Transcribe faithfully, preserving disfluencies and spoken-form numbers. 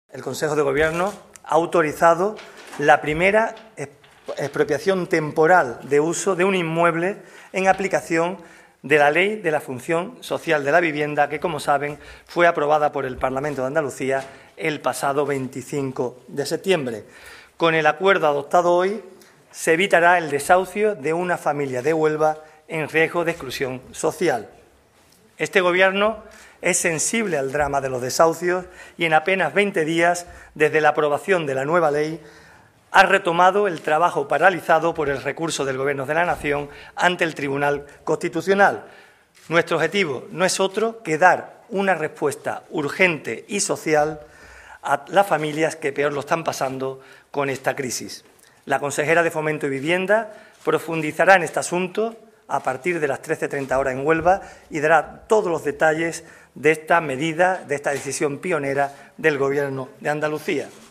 El Consejo de Gobierno ha autorizado la primera expropiación temporal de uso de un inmueble en aplicación de la Ley de la Función Social de la Vivienda, que, como saben, fue aprobada por el Parlamento de Andalucía el pasado veinticinco de septiembre. Con el acuerdo adoptado hoy, se evitará el desahucio de una familia de Huelva en riesgo de exclusión social. Este Gobierno es sensible al drama de los desahucios y en apenas veinte días, desde la aprobación de la nueva ley, ha retomado el trabajo paralizado por el recurso del Gobierno de la Nación ante el Tribunal Constitucional. Nuestro objetivo no es otro que dar una respuesta urgente y social a las familias que peor lo están pasando con esta crisis. La consejera de Fomento y Vivienda profundizará en este asunto a partir de las trece treinta horas en Huelva y dará todos los detalles de esta medida, de esta decisión pionera del Gobierno de Andalucía.